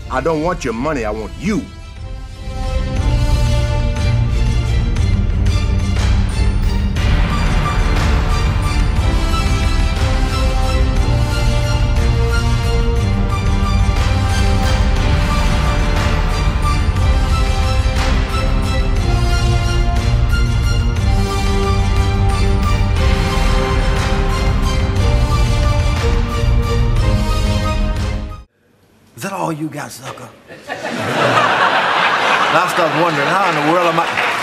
I don't want your money, I want you. Is that all you got, sucker? And I start wondering, how in the world am I...